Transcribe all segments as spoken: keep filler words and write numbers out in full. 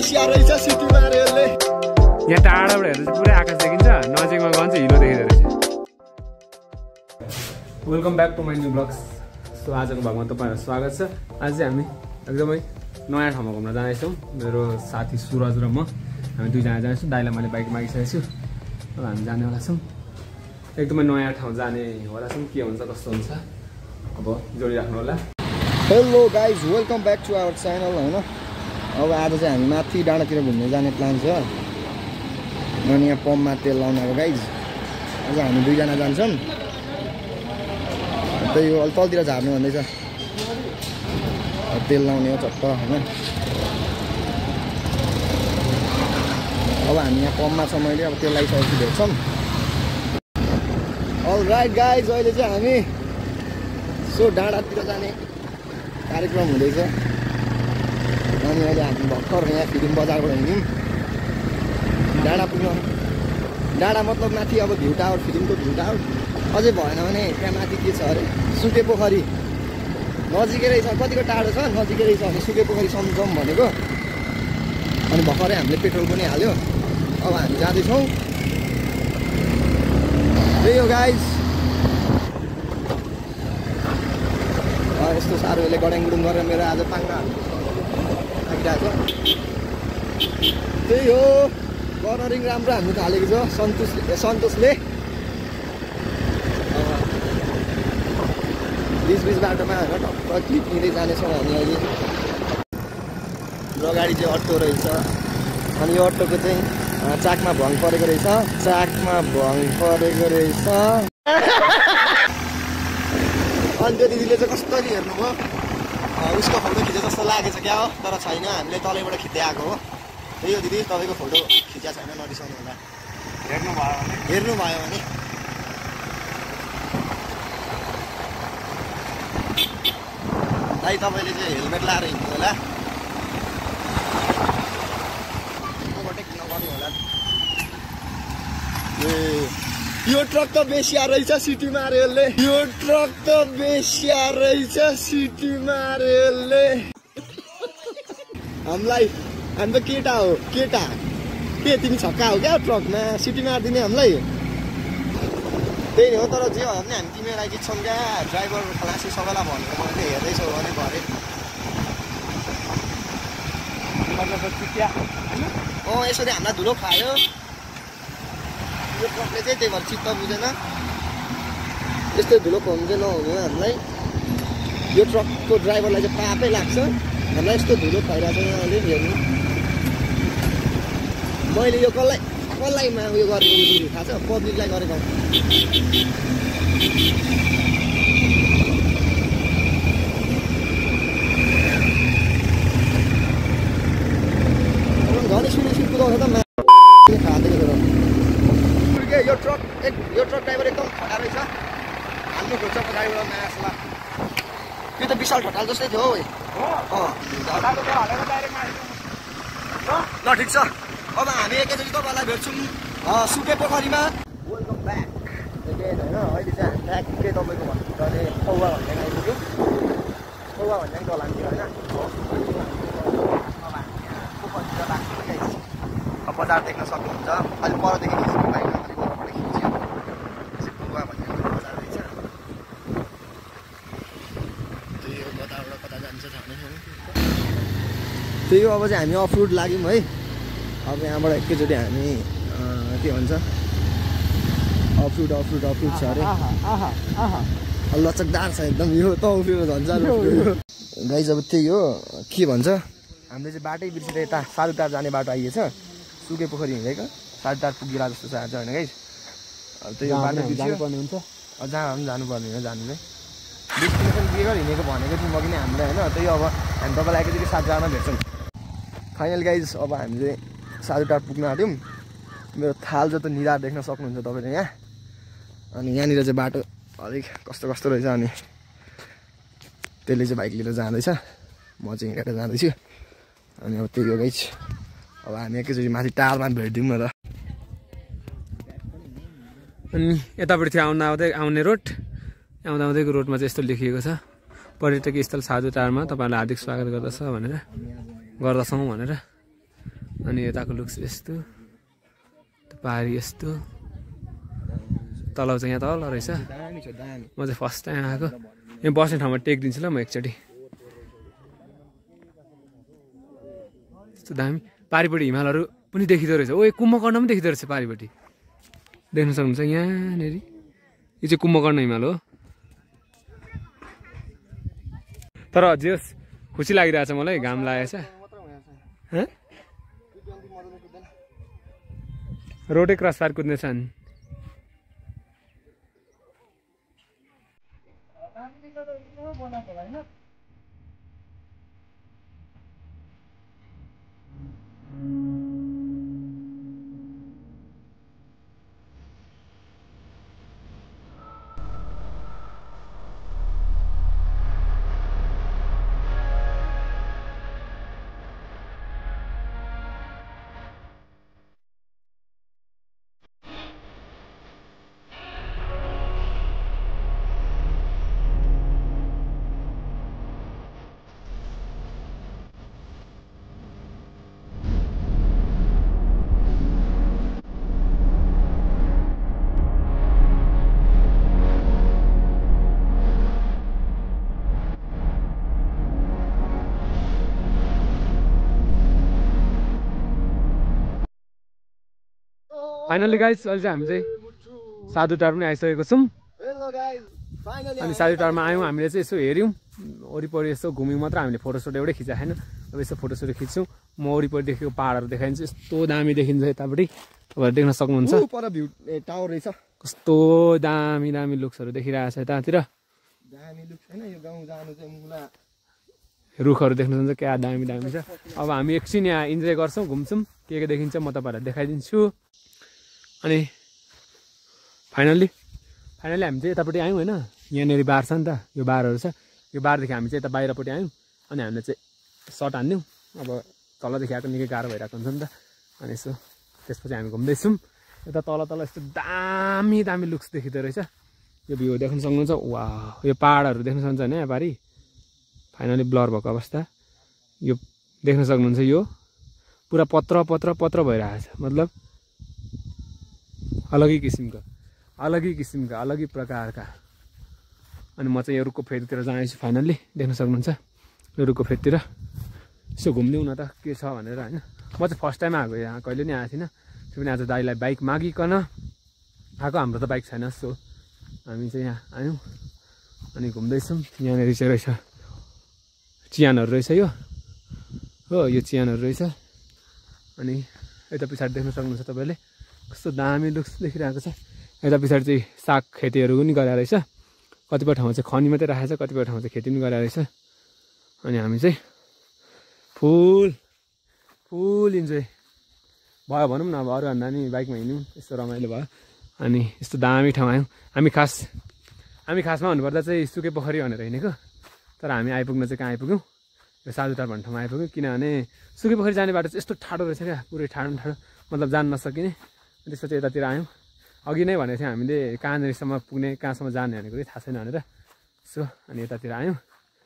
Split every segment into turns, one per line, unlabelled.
बेसी रहेछ सिटी मारेले
यहाँ टाढाबाट हेर्दा पुरै आकाश देखिन्छ नजिकमा गन्छ हिलो देखिँदो रहेछ welcome back to my new blogs so आजको भागमा तपाईँहरू स्वागत छ आज चाहिँ हामी एकदमै नयाँ ठाउँमा घुम्न जाँदैछौँ मेरो साथी सुरज र म हामी दुईजना जाँदैछौँ दाइलाई मैले बाइक मागिसकेको छु अब हामी जानेवाला छौँ एकदमै नयाँ ठाउँ जाने होला छौँ के हुन्छ कस्तो हुन्छ अब जोडिराख्नु होला
hello guys welcome back to our channel होइन अब आज चाहिँ हामी माथि डाँडातिर घुम्न जाने प्लान छ अनि यहाँ पम्पमा तेल लाउनु अब गाइज आज हामी दुईजना जान्छौँ त्यही हो अलि तलतिर झार्नु भन्दैछ तेल लाउने हो चट्ट होइन अब हामी यहाँ पम्पमा छ मैले अब तेल लगाइसकेपछि भेट्छौँ अल राइट गाइज अहिले चाहिँ हामी सो डाँडातिर जाने कार्यक्रम हुँदैछ अनि अहिले हामी भर्खर यहाँ फिल्म बजारबाट हिँड्यौँ डाँडा पुग्न डाँडा मतलब माथि अब भ्यू टावर फिल्मको भ्यू टावर अझै भएन भने त्यहाँ माथि के छ अरे सुके पोखरी नजिकै रहेछ कतिको टाढो छ नजिकै रहेछ भने सुके पोखरी सम्झौँ भनेको अनि भर्खरै हामीले पेट्रोल पनि हाल्यो अब हामी जाँदैछौँ त्यही हो गाइज यस्तो साह्रो यसले गड्याङगुडुङ गरेर मेरो आज पाङ्ना आइरहेको छ त्यही हो कर्नरिङ राम्रो हान्नु थालेको छ सन्तोषले सन्तोषले बिच बिच बाटोमा होइन टक्क क्लिप लिँदै जानेछौँ हामी अहिले अगाडि चाहिँ अटो रहेछ अनि यो अटोको चाहिँ चाकमा भङ परेको रहेछ चाकमा भङ परेको रहेछ अनि त्यो दिदीले चाहिँ कसरी हेर्नुभयो उसको फोटो खिचे जस्तो लागेछ क्या हो तर छैन हामीले तलैबाट खिच्दै आएको हो त्यही हो दिदी तपाईँको फोटो खिचा छैन नरिसाउनु होला हेर्नु भयो भने हेर्नु भयो भने दाइ तपाईँले चाहिँ हेलमेट लाएर हिँड्नु होला ओभरटेक नगर्नु होला ए यो ट्रक त बेसिया रहेछ सिटी मारेले यो ट्रक त बेसिया रहेछ सिटी मारेले हामीलाई हामी त केटा हो केटा के तिमी छक्का हो क्या ट्रकमा सिटी मारिदिने हामीलाई त्यही हो तर जे हो भने हामी तिमीलाई जित्छौँ क्या ड्राइभर खलासी सबैलाई भनेको मैले हेर्दैछौ भने भरे अँ यसरी हामीलाई धुलो खायो यो ट्रकले चाहिँ त्यही भएर चित्त बुझेन यस्तो धुलो खुवाउनु चाहिँ नहुनु हामीलाई यो ट्रकको ड्राइभरलाई चाहिँ पापै लाग्छ हामीलाई यस्तो धुलो खुवाइरहेको छ यहाँले हेर्नु मैले यो कसलाई कसलाईमा उयो गरेको थाहा छ पब्लिकलाई गरेको घरि सुनिसु कुदाउँछ त खाँदैको यो ट्रक एक यो ट्रक ड्राइभर एकदम खडा रहेछ हाल्नु खोज्छ ड्राइभर मासला त्यो त विशाल ठटाल जस्तै थियो हौ ल ठिक छ अब हामी एकैचोटि तपाईँलाई भेट्छौँ सुके पोखरीमा वेलकम ब्याक होइन अहिले चाहिँ हामी ठ्याक्कै तपाईँको भन्नुपर्ने पौवा भन्ने आइपुग्यो पौवा भन्ने डलान्थ्यो होइन अब बजार देख्न सक्नुहुन्छ अलिक परदेखि खिच्नु पाइन्छ त्यही हो अब चाहिँ हामी अफ रोड लाग्यौँ है अब यहाँबाट एकैचोटि हामी के भन्छ off road off road off road छ अरे लचकदार छ एकदम यो त उफ्रिएर झन्छ गाइज अब त्यही हो के भन्छ हामीले चाहिँ बाटै बिर्सेर यता सालुटार जाने बाटो आइएछ सुके पोखरी हिँडेको सालुटार पुगिला जस्तो छ आज होइन गाइज अब त्यही हो बाटो बिर्सिनुपर्ने हुन्छ जहाँ पनि जानुपर्ने हो जानु नै डेस्टिनेसन के गरेर हिँडेको भनेको थियौँ अघि नै हामीलाई होइन त्यही अब हामी तपाईँलाई एकैचोटि सातजना भेट्छौँ फाइनल गाइज अब हामी चाहिँ सालुटार पुग्न आँट्यौँ मेरो थाल जस्तो निधार देख्न सक्नुहुन्छ तपाईँले यहाँ अनि यहाँनिर चाहिँ बाटो अलिक कस्तो कस्तो रहेछ अनि त्यसले चाहिँ बाइक लिएर जाँदैछ म चाहिँ हिँडेर जाँदैछु अनि अब त्यही हो गाइज अब हामी एकैचोटि माथि टारमा भेटिदिउँ न त
अनि यतापट्टि थियो आउँदा आउँदै आउने रोड आउँदा आउँदैको रोडमा चाहिँ यस्तो लेखिएको छ पर्यटकीय स्थल साधु टारमा तपाईँहरूलाई हार्दिक स्वागत गर्दछ भनेर गर्दछौँ भनेर अनि यताको लुक्स यस्तो, पहाडी यस्तो, तल चाहिँ यहाँ तल रहेछ। म चाहिँ फर्स्ट टाइम आएको, यहाँ बस्ने ठाउँमा टेकिदिन्छु ल म एकचोटि। यस्तो दामी पारिपट्टि हिमालहरू पनि देखिँदो रहेछ। ओ कुम्भकर्ण पनि देखिँदो रहेछ पारिपट्टि, देख्न सक्नुहुन्छ यहाँनिर। यो चाहिँ कुम्भकर्ण हिमाल हो। तर जे होस् खुसी लागिरहेछ मलाई, घाम लागेछ। रोडै क्रस पार कुद्ने छ नि। फाइनली गाइस अहिले चाहिँ हामी चाहिँ साधुटार पनि आइसकेको छौँ। अनि साधुटारमा आयौँ, हामीले चाहिँ यसो हेऱ्यौँ वरिपरि, यसो घुम्यौँ मात्र। हामीले फोटोसोटो एउटै खिचाएको छैन। अब यसो फोटोसोटो खिच्छौँ। म वरिपरि देखेको पाहाडहरू देखाइदिन्छु। यस्तो दामी देखिन्छ यतापट्टि, तपाईँहरू देख्न सक्नुहुन्छ।
टावर रहेछ,
कस्तो दामी दामी लुक्सहरू देखिरहेको छ यतातिर। रुखहरू देख्न सक्नुहुन्छ क्या दामी दामी छ। अब हामी एकछिन यहाँ इन्जोय गर्छौँ, घुम्छौँ, के के देखिन्छ म तपाईँहरूलाई देखाइदिन्छु। अनि फाइनल्ली फाइनल्ली हामी चाहिँ यतापट्टि आयौँ होइन। यहाँनिर बार छ नि त, यो बारहरू छ। यो बारदेखि हामी चाहिँ यता बाहिरपट्टि आयौँ। अनि हामीले चाहिँ सर्ट हान्यौँ। अब तलदेखि आएको निकै गाह्रो भइरहेको हुन्छ नि त। अनि यसो त्यसपछि हामी घुम्दैछौँ। यता तल तल यस्तो दामी दामी लुक्स देखिँदो रहेछ। यो भ्यू देख्न सक्नुहुन्छ। वा यो पाहाडहरू देख्न सक्नुहुन्छ होइन यहाँ पारि। फाइनली ब्लर भएको अवस्था यो देख्न सक्नुहुन्छ। यो पुरा पत्र पत्र पत्र भइरहेको छ, मतलब अलगै किसिमको अलगै किसिमका अलगै प्रकारका। अनि म चाहिँ यो रुखको फेदतिर जाँदैछु। फाइनल्ली देख्न सक्नुहुन्छ यो रुखको फेदतिर। यसो घुम्दिउँ न त के छ भनेर होइन। म चाहिँ फर्स्ट टाइम आएको, यहाँ कहिले नि आएको थिइनँ। त्यो पनि आज दाइलाई बाइक मागिकन आएको। हाम्रो त बाइक छैन। सो हामी चाहिँ यहाँ आयौँ अनि घुम्दैछौँ। यहाँनिर चाहिँ रहेछ चियानहरू रहेछ यो हो, यो चियानहरू रहेछ। अनि यता पछाडि देख्न सक्नुहुन्छ तपाईँले कस्तो दामी लुक्स देखिरहेको छ। यता पछाडि चाहिँ साग खेतीहरू पनि गरेर रहेछ। कतिपय ठाउँमा चाहिँ खनी मात्रै राखेको छ, कतिपय ठाउँमा चाहिँ खेती पनि गरेर रहेछ। अनि हामी चाहिँ फुल फुल इन्जोय भयो भनौँ न। अब अरूभन्दा नि बाइकमा हिँड्यौँ, यस्तो रमाइलो भयो। अनि यस्तो दामी ठाउँ आयौँ हामी। खास हामी खासमा भन्नुपर्दा चाहिँ सुके पोखरी भनेर हिँडेको, तर हामी आइपुग्न चाहिँ कहाँ आइपुग्यौँ, यो साधुटार भन्ने ठाउँमा आइपुग्यौँ। किनभने सुके पोखरी जाने बाटो चाहिँ यस्तो ठाडो रहेछ क्या, पुरै ठाडो ठाडो, मतलब जान नसकिने। त्यसपछि यतातिर आयौँ। अघि नै भनेको थियौँ हामीले कहाँनिरसम्म पुग्ने, कहाँसम्म जाने भनेको चाहिँ थाहा छैन भनेर। सो अनि यतातिर आयौँ।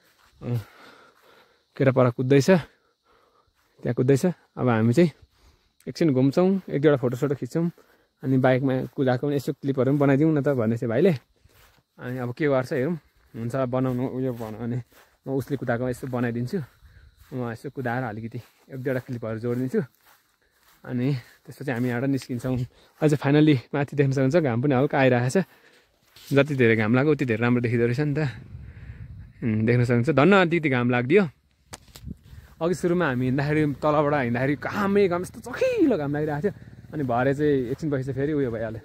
केटा पर कुद्दैछ, त्यहाँ कुद्दैछ। अब हामी चाहिँ एकछिन घुम्छौँ, एक दुईवटा फोटोसोटो खिच्छौँ। अनि बाइकमा कुदाएको पनि यसो क्लिपहरू पनि बनाइदिउँ न त भन्ने थियो भाइले। अनि अब के गर्छ हेरौँ, हुन्छ बनाउनु उयो भन्यो भने म उसले कुदाएको यसो बनाइदिन्छु। म यसो कुदाएर अलिकति एक दुईवटा क्लिपहरू जोडिदिन्छु। अनि त्यसपछि हामी यहाँबाट निस्किन्छौँ। अझ फाइनल्ली माथि देख्न सक्नुहुन्छ घाम पनि हल्का आइरहेको छ। जति धेरै घाम लाग्यो उति धेरै राम्रो देखिँदो रहेछ नि त। देख्न सक्नुहुन्छ धन्न अलिकति घाम लाग्दियो। अघि सुरुमा हामी हिँड्दाखेरि तलबाट हिँड्दाखेरि घामै घाम यस्तो चखिलो घाम लागिरहेको थियो। अनि भरे चाहिँ एकछिन पछि चाहिँ फेरि उयो भइहाल्यो।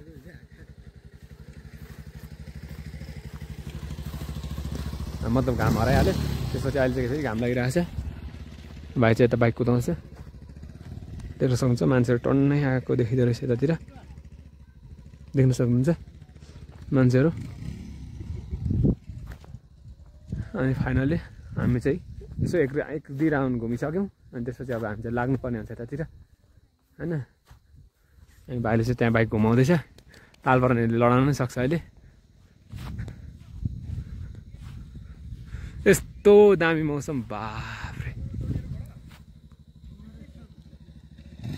मतलब घाम हराइहाल्यो। त्यसपछि अहिले चाहिँ फेरि घाम लागिरहेको छ। भाइ चाहिँ यता बाइक कुदाउँछ, देख्न सक्नुहुन्छ। मान्छेहरू टन्नै आएको देखिँदो रहेछ यतातिर, देख्न सक्नुहुन्छ मान्छेहरू। अनि फाइनली हामी चाहिँ यसो एक एक दुई राउन्ड घुमिसक्यौँ। अनि त्यसपछि अब हामी चाहिँ लाग्नुपर्ने हुन्छ यतातिर होइन। अनि भाइले चाहिँ त्यहाँ बाइक घुमाउँदैछ। ताल पर्नेले लडाउन पनि सक्छ अहिले। यस्तो दामी मौसम, बाफ्रे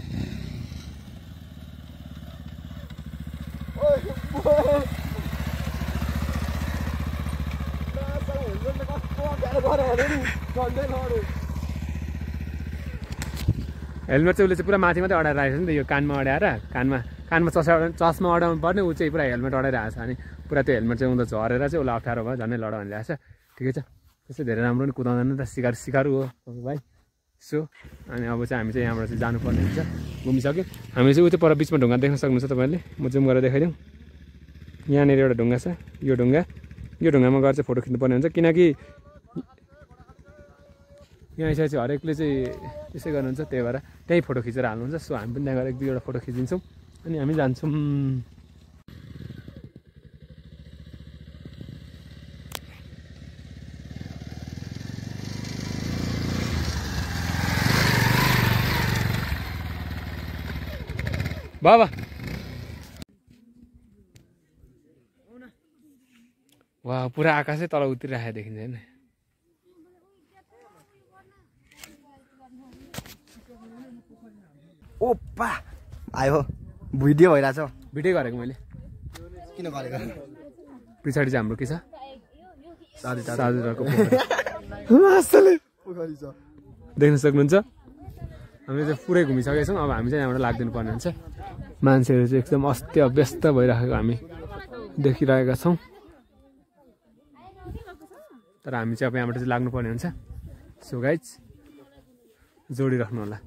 हेलमेट चाहिँ उसले चाहिँ पुरा माथि मात्रै अडाएर राखेको छ नि त यो कानमा अड्याएर कानमा कानमा चस्मा चस्मा अडाउनु पर्ने ऊ चाहिँ पुरा हेलमेट अडाइरहेको छ अनि पुरा त्यो हेलमेट चाहिँ उनीहरू झरेर चाहिँ उसलाई अप्ठ्यारो भयो झन् लड भन्ने ल्याएको छ ठिकै छ त्यस्तो धेरै राम्रो पनि कुदाउँदैन त सिकार सिकारु हो भाइ सो अनि अब चाहिँ हामी चाहिँ यहाँबाट चाहिँ जानुपर्ने हुन्छ घुमिसक्यो हामी चाहिँ ऊ त्यो पर बिचमा ढुङ्गा देख्न सक्नुहुन्छ तपाईँले म जुम गरेर देखाइदिउँ यहाँनिर एउटा ढुङ्गा छ यो ढुङ्गा यो ढुङ्गामा गएर चाहिँ फोटो खिच्नुपर्ने हुन्छ किनकि यहाँ यसरी चाहिँ हरेकले चाहिँ त्यसै गर्नुहुन्छ त्यही भएर त्यहीँ फोटो खिचेर हाल्नुहुन्छ सो हामी पनि त्यहाँ गएर एक दुईवटा फोटो खिचिदिन्छौँ अनि हामी जान्छौँ बाबा वा पुरा आकाशै तल उत्रिरहेको देखिन्छ होइन
ओपा आयो भिडियो भइरहेछ
भिडियो गरेको मैले
किन गरेको
पछाडि चाहिँ हाम्रो के छ साधुको
पोखरी छ
देख्न सक्नुहुन्छ हामीले चाहिँ पुरै घुमिसकेका छौँ अब हामी चाहिँ यहाँबाट लाग्दिनु पर्ने हुन्छ मान्छेहरू चाहिँ एकदम अस्ति व्यस्त भइराखेको हामी देखिरहेका छौँ तर हामी चाहिँ अब यहाँबाट चाहिँ लाग्नुपर्ने हुन्छ सो गाइज जोडिराख्नु होला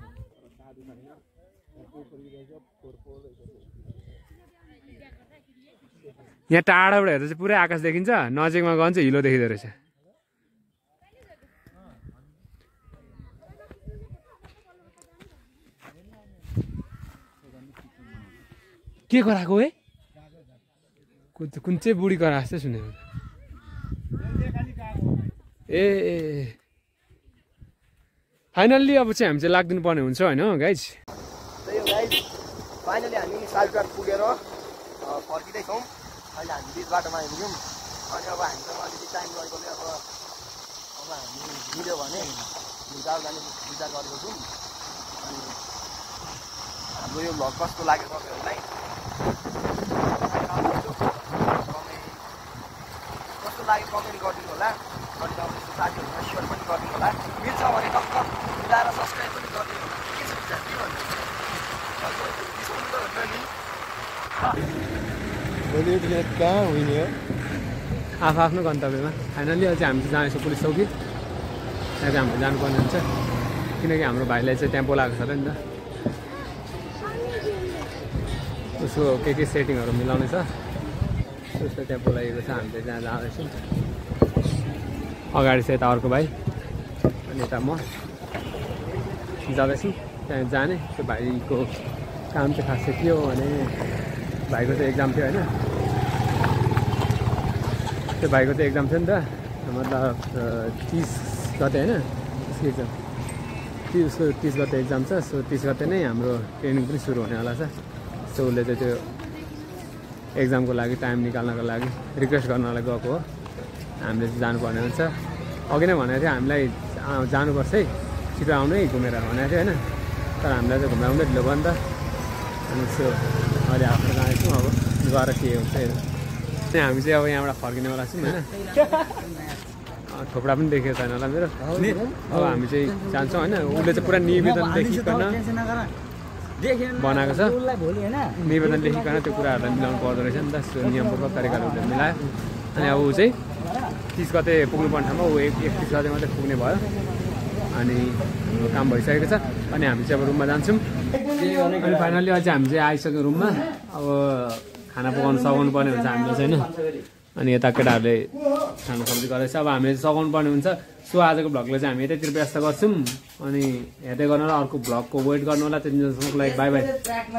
यहाँ टाढाबाट हेर्दा चाहिँ पुरै आकाश देखिन्छ नजिकमा गयो भने चाहिँ हिलो देखिँदो रहेछ के कराएको है कुन चाहिँ बुढी कराएको जस्तै सुनेको ए फाइनल्ली अब चाहिँ हामी चाहिँ लाग्दिनु पर्ने हुन्छ होइन गाइज
फाइनली हामी सालुटार पुगेर फर्किँदैछौँ अहिले हामी बिच बाटोमा हिँड्यौँ अनि अब हामीसँग अलिकति टाइम गएकोले अब अब हामी मिल्यो भने भुटान जाने विचार गरेको छौँ अनि हाम्रो यो भ्लग कस्तो लाग्यो तपाईँहरूलाई कस्तो लाग्यो कमेन्ट गरिदिनु होला अनि तपाईँको साथीहरूलाई सेयर पनि गरिदिनु होला मिल्छ भने टक्क मिलाएर सब्सक्राइब पनि गरिदिनु होला के छ विचार के भन्नु कहाँ हुने हो
आफू आफ्नो गन्तव्यमा फाइनल्ली अझै हामी चाहिँ जानेछौँ पुलिस चौकी त्यहाँ चाहिँ हामीले जानुपर्ने हुन्छ किनकि हाम्रो भाइलाई चाहिँ त्यहाँ बोलाएको छ र नि त उसको के के सेटिङहरू मिलाउने छ उसको त्यहाँ बोलाइएको छ हामीले त्यहाँ जाँदैछौँ अगाडि चाहिँ यता अर्को भाइ अनि यता म जाँदैछौँ त्यहाँ जाने त्यो भाइको काम चाहिँ खास चाहिँ के हो भने भाइको चाहिँ एक्जाम थियो होइन त्यो भाइको चाहिँ एक्जाम थियो नि त मतलब तिस गते होइन त्यसको एक्जाम तिस उसको तिस गते एक्जाम छ सो तिस गते नै हाम्रो ट्रेनिङ पनि सुरु हुनेवाला छ सो उसले चाहिँ त्यो एक्जामको लागि टाइम निकाल्नको लागि रिक्वेस्ट गर्नलाई गएको हो हामीले चाहिँ जानुपर्ने हुन्छ अघि नै भनेको थियो हामीलाई जानुपर्छ है छिटो आउनु है घुमेर भनेको थियो होइन तर हामीलाई चाहिँ घुमाउँदै ढिलो भयो नि त अनि सो अहिले आफ्नो जाँदैछौँ अब गएर के हुन्छ त्यहाँ हामी चाहिँ अब यहाँबाट फर्किनेवाला छौँ होइन थोपडा पनि देखेको छैन होला मेरो अब हामी चाहिँ जान्छौँ होइन उसले चाहिँ पुरा निवेदन लेखिकन बनाएको छ निवेदन लेखिकन त्यो कुराहरूलाई मिलाउनु पर्दो रहेछ नि त नियमपूर्वक तरिकाले उसले मिलायो अनि अब ऊ चाहिँ तिस गते पुग्नुपर्ने ठाउँमा ऊ एक एकतिस गते मात्रै पुग्ने भयो अनि हाम्रो काम भइसकेको छ अनि हामी चाहिँ अब रुममा जान्छौँ अनि फाइनल्ली अझै हामी चाहिँ आइसक्यो रुममा अब खाना पकाउनु सघाउनु पर्ने हुन्छ हामीले चाहिँ होइन अनि यता केटाहरूले खाना सब्जी गर्दैछ अब हामीले सघाउनु पर्ने हुन्छ सो आजको भ्लगलाई चाहिँ हामी यतैतिर व्यस्त गर्छौँ अनि हेर्दै गर्नु होला अर्को भ्लगको वेट गर्नु होला त्यति बेलासम्मको लागि बाई बाई।